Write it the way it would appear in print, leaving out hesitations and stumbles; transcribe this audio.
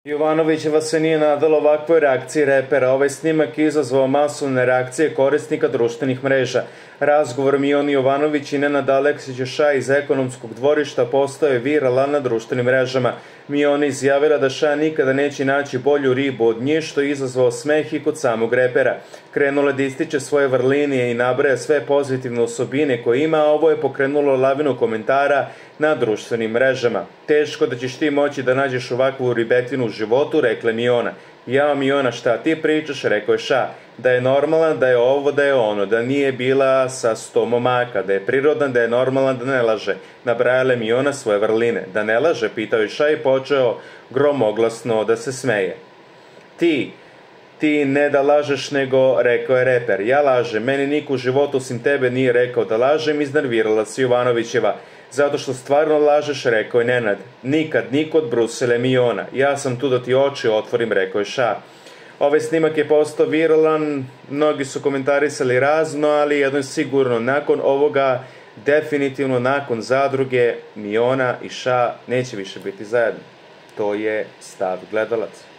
Jovanovićeva se nije nadala ovakvoj reakciji repera. Ovaj snimak je izazvao masovne reakcije korisnika društvenih mreža. Razgovor Mione Jovanović i Nenada Aleksića iz ekonomskog dvorišta postao je viralan na društvenim mrežama. Miona izjavila da Ša nikada neće naći bolju ribu od nje, što je izazvao smeh i kod samog repera. Krenula da ističe svoje vrlinije i nabraja sve pozitivne osobine koje ima, a ovo je pokrenulo lavinu komentara na društvenim mrežama. Teško da ćeš ti moći da nađeš ovakvu ribetinu u životu, rekla Miona. Ja, Miona, šta ti pričaš, rekao je Ša. Da je normalan, da je ovo, da je ono, da nije bila sa 100 momaka, da je prirodan, da je normalan, da ne laže. Nabrajala je Miona svoje vrline. Da ne laže, pitao je Ša i počeo gromoglasno da se smeje. Ti ne da lažeš, nego, rekao je reper. Ja lažem, meni niko u životu osim tebe nije rekao da lažem, iznervirala se Jovanovićeva. Zato što stvarno lažeš, rekao je Nenad. Nikad, niko od Brusele, Miona. Ja sam tu da ti oči otvorim, rekao je Ša. Ovaj snimak je postao viralan, mnogi su komentarisali razno, ali jedno je sigurno, nakon ovoga, definitivno nakon zadruge, Miona i Ša neće više biti zajedno. To je stav gledalaca.